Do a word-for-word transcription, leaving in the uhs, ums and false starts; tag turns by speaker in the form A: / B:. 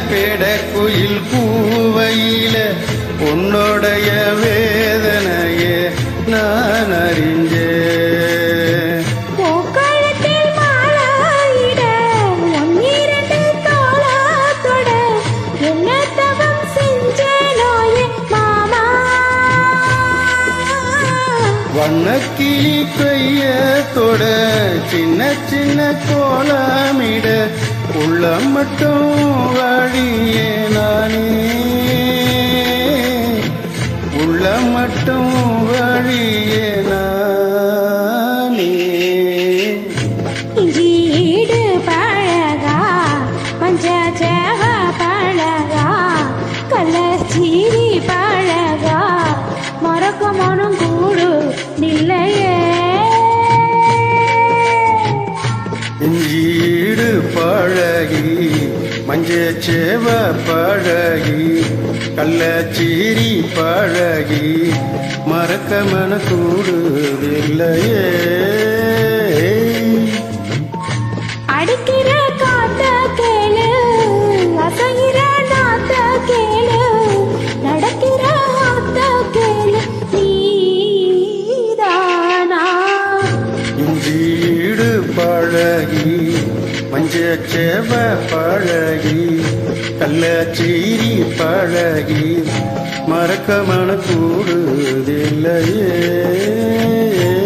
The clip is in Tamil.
A: பெடக்குயில் கூவையில உன்னோடைய வேதனையே நான் அறிஞ்சேன்.
B: பூக்களத்தில் மாலையிட ஒன்னிரண்டு தோளாத்தொட என்ன தவம் செஞ்சேனோயே மாமா.
A: வண்ணக்கிளி கையத்தோட சின்ன சின்ன கோலமிட உள்ளம் மட்டும் வழியே நானே, உள்ளம் மட்டும் வழியே நானே.
B: இஞ்சீடு பழகா பஞ்சஜவ பழகா கள்ளச்சீரி பழகா மறக்க மனம் கூடு நில்லையே.
A: இஞ்சீடு பழகி மஞ்சச்சேவ பழகி கள்ளச்சீரி பழகி மறக்க மன கூடுதில்லையே.
B: அடிக்கிற காத்த கேளு அசைகிற நாத்த கேளு நடக்கிற ஆத்த கேளு நீதானா.
A: இஞ்சீடு பழகி மஞ்சச்சேவ பழகி கள்ளச்சீரி பழகி மறக்க மன கூடுதில்லையே.